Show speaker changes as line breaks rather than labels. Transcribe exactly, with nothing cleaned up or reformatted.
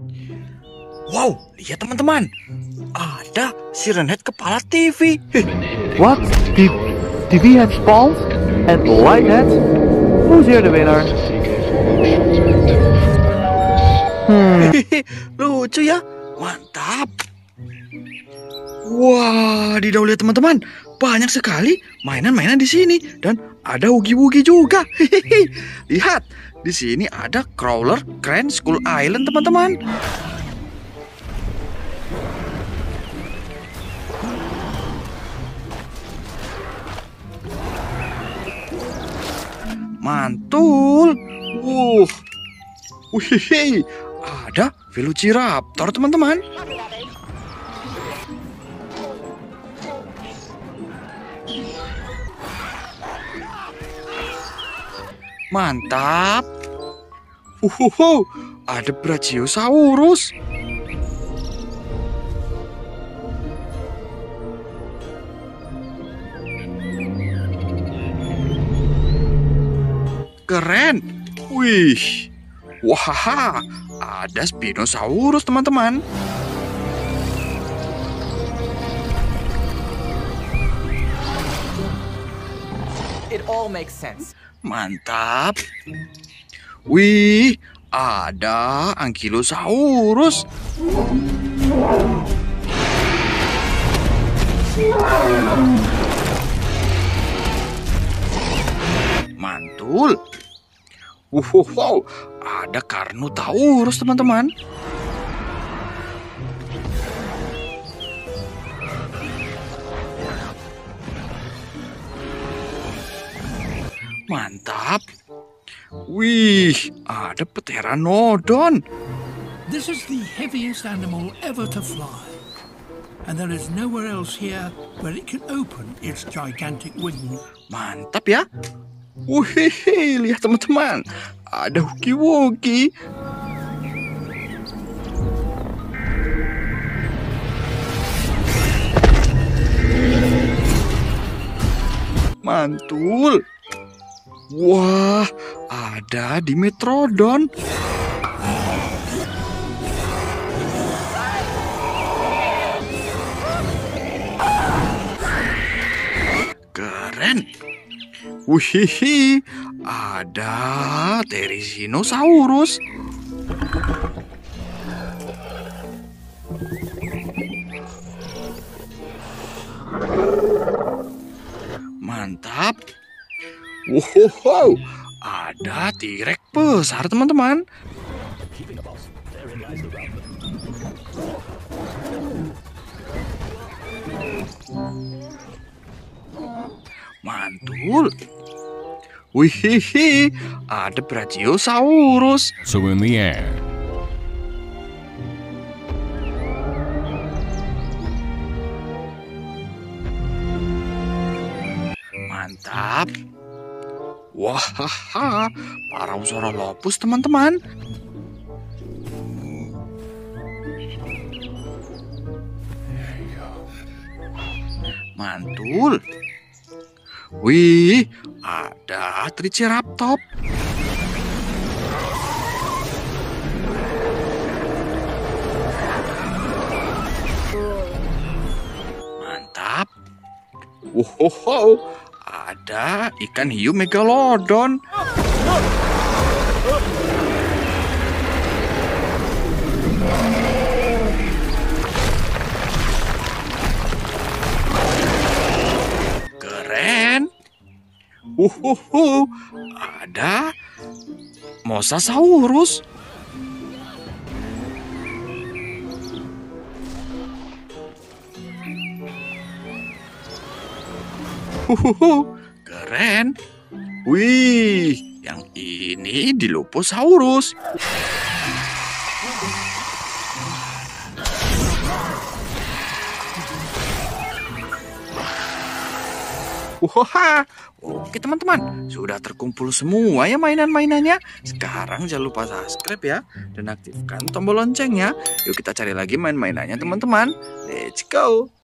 Wow, lihat teman-teman. Ada Siren Head kepala T V. Heh,
What? T TV had spawns and light heads? Who's here the winner? Hmm.
hehehe, lucu ya. Mantap. Wah, didau lihat teman-teman. Banyak sekali mainan-mainan di sini dan ada wugi-wugi juga. Hehehe. Lihat, di sini ada Crawler Crane School Island, teman-teman. Mantul. Wuh. Wih, ada Velociraptor, teman-teman. Mantap. Uhuhu, ada Brachiosaurus. Keren. Wih. Wah, ada Spinosaurus, teman-teman.
It all makes sense.
Mantap. Wih, ada Ankylosaurus. Mantul. Wow, ada Carnotaurus, teman-teman. Mantap. Wih, ada Pteranodon.
This is the heaviest animal ever to fly, and there is nowhere else here where it can open its gigantic wings.
Mantap ya. Wih, lihat teman-teman. Ada Wugi-Wugi. Mantul. Wah, ada Dimetrodon. Keren. Wih, ada Therizinosaurus. Mantap. Wow, ada T-Rex besar, teman-teman. Mantul. Wih, ada Brachiosaurus.
So in the air.
Mantap. Wah, Parasaurolophus, teman-teman. Mantul. Wih, ada Triceratops. Mantap. Wow, ada ikan hiu megalodon. Keren. Uhuhu, ada Mosasaurus. Uhuhu, keren. Wih, yang ini Dilophosaurus. Wah, oke teman-teman, sudah terkumpul semua ya mainan-mainannya. Sekarang jangan lupa subscribe ya dan aktifkan tombol loncengnya. Yuk kita cari lagi main-mainannya teman-teman. Let's go.